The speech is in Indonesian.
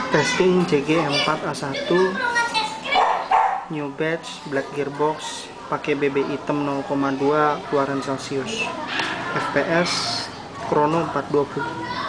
Testing JG4A1 new batch black gearbox, pakai BB hitam 0,2 keluaran Celcius, FPS Chrono 420.